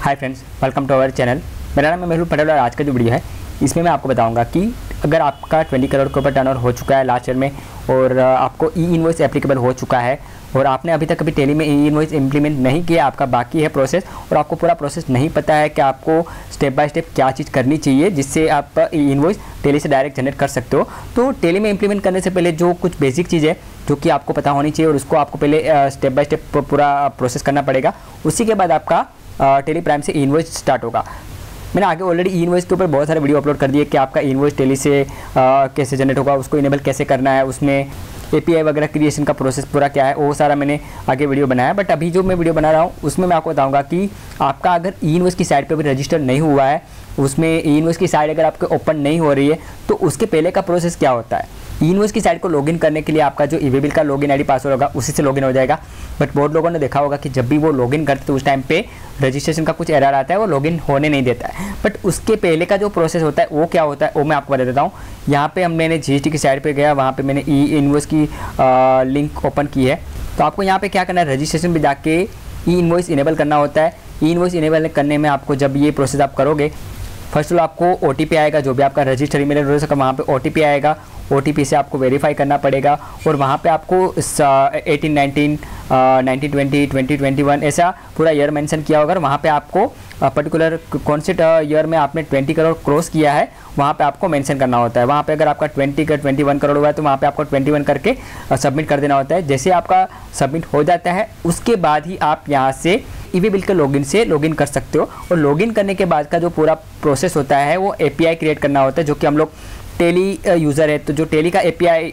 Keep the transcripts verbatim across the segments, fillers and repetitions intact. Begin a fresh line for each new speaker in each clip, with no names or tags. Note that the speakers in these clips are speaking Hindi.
Hi friends, welcome to our channel. मेरा नाम है मेहुल पटेल और आज का जो वीडियो है इसमें मैं आपको बताऊंगा कि अगर आपका बीस करोड़ के ऊपर टर्नओवर हो चुका है लास्ट ईयर में और आपको ई इनवॉइस एप्लीकेबल हो चुका है और आपने अभी तक कभी टेली में ई इनवॉइस इम्प्लीमेंट नहीं किया, आपका बाकी है प्रोसेस और आपको पूरा प्रोसेस नहीं पता है कि आपको स्टेप बाय स्टेप क्या चीज़ करनी चाहिए जिससे आप ई इनवॉइस टेली से डायरेक्ट जनरेट कर सकते हो। तो टेली में इम्प्लीमेंट करने से पहले जो कुछ बेसिक चीज़ है जो कि आपको पता होनी चाहिए और उसको आपको पहले स्टेप बाय स्टेप पूरा प्रोसेस करना पड़ेगा। उसी के बाद आपका टेली प्राइम से ई इनवॉइस स्टार्ट होगा। मैंने आगे ऑलरेडी ई इनवॉइस के ऊपर बहुत सारे वीडियो अपलोड कर दिए कि आपका ई इनवॉइस टेली से आ, कैसे जनरेट होगा, उसको इनेबल कैसे करना है, उसमें एपीआई वगैरह क्रिएशन का प्रोसेस पूरा क्या है, वो सारा मैंने आगे वीडियो बनाया है। बट अभी जो मैं वीडियो बना रहा हूँ उसमें मैं आपको बताऊँगा कि आपका अगर ई इनवॉइस की साइट पर भी रजिस्टर नहीं हुआ है, उसमें ई इनवॉइस की साइट अगर आपके ओपन नहीं हो रही है तो उसके पहले का प्रोसेस क्या होता है। ई इनवॉइस की साइट को लॉगिन करने के लिए आपका जो ईवेबिल का लॉगिन आईडी पासवर्ड होगा उसी से लॉगिन हो जाएगा। बट बहुत लोगों ने देखा होगा कि जब भी वो लॉगिन करते तो उस टाइम पे रजिस्ट्रेशन का कुछ एरर आता है, वो लॉगिन होने नहीं देता है। बट उसके पहले का जो प्रोसेस होता है वो क्या होता है वो मैं आपको बता देता हूँ। यहाँ पे हम मैंने जीएसटी की साइट पे गया, वहाँ पे मैंने ई इनवॉइस की आ, लिंक ओपन की है। तो आपको यहाँ पे क्या करना है, रजिस्ट्रेशन पे जाके ई इनवॉइस इनेबल करना होता है। ई इनवॉइस इनेबल करने में आपको जब ये प्रोसेस आप करोगे, फर्स्ट ऑफ ऑल आपको ओ टी पी आएगा, जो भी आपका रजिस्टर ईमेल एड्रेस होगा वहाँ पे ओ टी पी आएगा। ओ टी पी से आपको वेरीफाई करना पड़ेगा और वहाँ पे आपको eighteen nineteen nineteen twenty twenty twenty one ऐसा पूरा ईयर मेंशन किया होगा। वहाँ पे आपको पर्टिकुलर कौन से ईयर में आपने ट्वेंटी करोड़ क्रॉस किया है वहाँ पे आपको मेंशन करना होता है। वहाँ पे अगर आपका ट्वेंटी का ट्वेंटी वन करोड़ हुआ है तो वहाँ पे आपको ट्वेंटी वन करके सबमिट कर देना होता है। जैसे आपका सबमिट हो जाता है उसके बाद ही आप यहाँ से ईवेबिल के लॉगिन से लॉगिन कर सकते हो। और लॉगिन करने के बाद का जो पूरा प्रोसेस होता है वो एपीआई क्रिएट करना होता है, जो कि हम लोग टेली यूज़र है तो जो टेली का एपीआई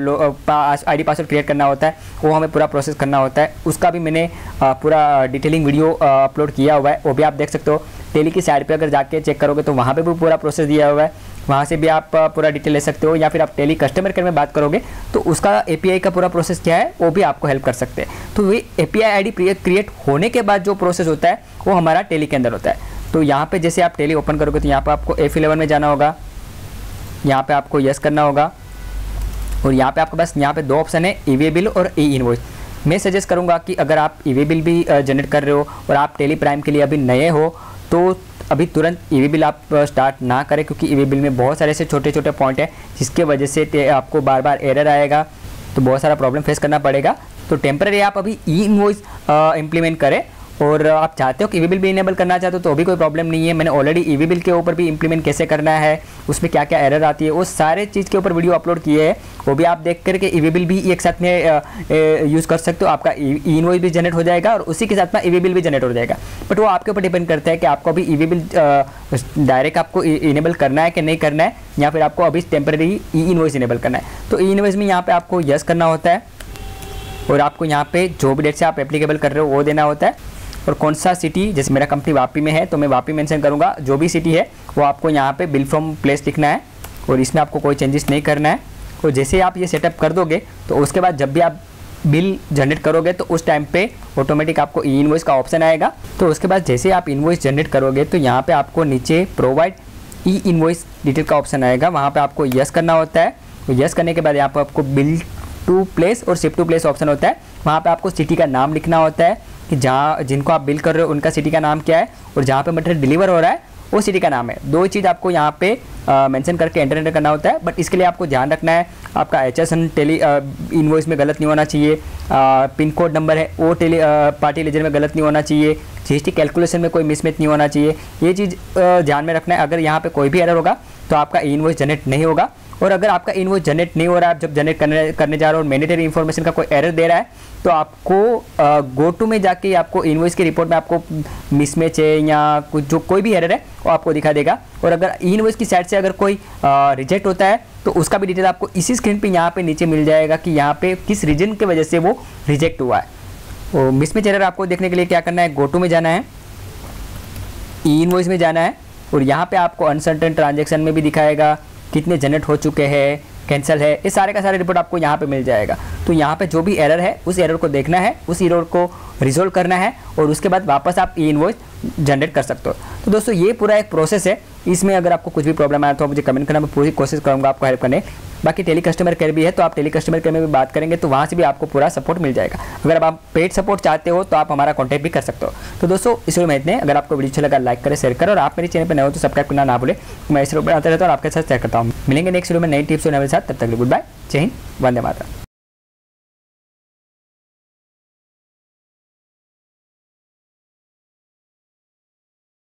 आईडी पासवर्ड क्रिएट करना होता है वो हमें पूरा प्रोसेस करना होता है। उसका भी मैंने पूरा डिटेलिंग वीडियो अपलोड किया हुआ है, वो भी आप देख सकते हो। टेली की साइट पे अगर जाके चेक करोगे तो वहाँ पे भी पूरा प्रोसेस दिया हुआ है, वहाँ से भी आप पूरा डिटेल ले सकते हो। या फिर आप टेली कस्टमर केयर में बात करोगे तो उसका एपीआई का पूरा प्रोसेस क्या है वो भी आपको हेल्प कर सकते हैं। तो ये एपीआई आईडी क्रिएट होने के बाद जो प्रोसेस होता है वो हमारा टेली के अंदर होता है। तो यहाँ पे जैसे आप टेली ओपन करोगे तो यहाँ पर आपको एफ इलेवन में जाना होगा, यहाँ पे आपको यस करना होगा और यहाँ पे आपके पास यहाँ पे दो ऑप्शन है, ईवेबिल और ई इनवॉइस। मैं सजेस्ट करूँगा कि अगर आप ईवेबिल भी जनरेट कर रहे हो और आप टेली प्राइम के लिए अभी नए हो तो अभी तुरंत ईवेबिल आप स्टार्ट ना करें, क्योंकि ईवेबिल में बहुत सारे ऐसे छोटे छोटे पॉइंट हैं जिसके वजह से आपको बार बार एरर आएगा, तो बहुत सारा प्रॉब्लम फेस करना पड़ेगा। तो टेम्पररी आप अभी ई इनवॉइस इम्प्लीमेंट करें और आप चाहते हो कि ईवेबिल भी इनेबल करना चाहते हो तो भी कोई प्रॉब्लम नहीं है। मैंने ऑलरेडी ईवेबिल के ऊपर भी इंप्लीमेंट कैसे करना है, उसमें क्या क्या एरर आती है, वो सारे चीज़ के ऊपर वीडियो अपलोड किए हैं, वो भी आप देख करके ईवेबिल भी एक साथ में यूज़ कर सकते हो। आपका ई इनवॉइस भी जनरेट हो जाएगा और उसी के साथ में ईवेबिल भी जनरेट हो जाएगा। बट वो आपके ऊपर डिपेंड करता है कि आपको अभी ईवेबिल डायरेक्ट आपको इनेबल करना है कि नहीं करना है, या फिर आपको अभी टेम्पररी ई इनवॉइस इनेबल करना है। तो ई इनवॉइस में यहाँ पर आपको यस करना होता है और आपको यहाँ पे जो भी डेट से आप एप्लीकेबल कर रहे हो वो देना होता है। और कौन सा सिटी, जैसे मेरा कंपनी वापी में है तो मैं वापी मेंशन करूँगा, जो भी सिटी है वो आपको यहाँ पे बिल फ्रॉम प्लेस लिखना है और इसमें आपको कोई चेंजेस नहीं करना है। और जैसे आप ये सेटअप कर दोगे तो उसके बाद जब भी आप बिल जनरेट करोगे तो उस टाइम पे ऑटोमेटिक आपको ई इनवॉइस का ऑप्शन आएगा। तो उसके बाद जैसे आप इनवॉइस जनरेट करोगे तो यहाँ पर आपको नीचे प्रोवाइड ई इनवॉइस डिटेल का ऑप्शन आएगा, वहाँ पर आपको यस करना होता है। यस करने के बाद यहाँ पर आपको बिल टू प्लेस और शिप टू प्लेस ऑप्शन होता है, वहाँ पे आपको सिटी का नाम लिखना होता है कि जहाँ जिनको आप बिल कर रहे हो उनका सिटी का नाम क्या है और जहाँ पे मटेरियल डिलीवर हो रहा है वो सिटी का नाम है। दो चीज़ आपको यहाँ पे मेंशन करके एंटर एंटर करना होता है। बट इसके लिए आपको ध्यान रखना है आपका H S N Tally invoice में गलत नहीं होना चाहिए, पिन कोड नंबर है वो टेली पार्टी लेजर में गलत नहीं होना चाहिए, जीएसटी कैलकुलेशन में कोई मिसमैच नहीं होना चाहिए। ये चीज़ ध्यान में रखना है। अगर यहाँ पे कोई भी एरर होगा तो आपका ई इनवॉइस जनरेट नहीं होगा। और अगर आपका इनवॉइस जनरेट नहीं हो रहा है, आप जब जनरेट करने करने जा रहे हो और मैंडेटरी इन्फॉर्मेशन का कोई एरर दे रहा है तो आपको गो टू में जाके आपको इनवॉइस की रिपोर्ट में आपको मिसमैच है या कुछ जो कोई भी एरर है वो आपको दिखा देगा। और अगर इनवॉइस की साइड से अगर कोई रिजेक्ट होता है तो उसका भी डिटेल आपको इसी स्क्रीन पे यहाँ पे नीचे मिल जाएगा कि यहाँ पे किस रीजन की वजह से वो रिजेक्ट हुआ है। और मिसमैच एरर आपको देखने के लिए क्या करना है, गो टू में जाना है, ई इनवॉइस में जाना है और यहाँ पे आपको अनसर्टेन ट्रांजेक्शन में भी दिखाएगा कितने जनरेट हो चुके हैं, कैंसिल है, ये सारे का सारे रिपोर्ट आपको यहाँ पे मिल जाएगा। तो यहाँ पे जो भी एरर है उस एरर को देखना है, उस एरर को रिजोल्व करना है और उसके बाद वापस आप ई इनवॉइस जनरेट कर सकते हो। तो दोस्तों ये पूरा एक प्रोसेस है इसमें अगर आपको कुछ भी प्रॉब्लम आया तो मुझे कमेंट करना, मैं पूरी कोशिश करूँगा आपको हेल्प करने। बाकी टेली कस्टमर केयर भी है, तो आप टेली कस्टमर केयर में भी बात करेंगे तो वहाँ से भी आपको पूरा सपोर्ट मिल जाएगा। अगर आप पेड सपोर्ट चाहते हो तो आप हमारा कॉन्टैक्ट भी कर सकते हो। तो दोस्तों इस वीडियो में इतने। अगर आपको वीडियो अच्छा लगा लाइक करें, शेयर करें, और आप मेरे चैनल पर नए हो तो सब्सक्राइब करना ना भूलें। मैं इस वीडियो बनाते रहता हूँ और आपके साथ शेयर करता हूँ। मिलेंगे नेक्स्ट वीडियो में नई टिप्स और नए साथ, तब तक गुड बाय, जय हिंद, वंदे मातरम।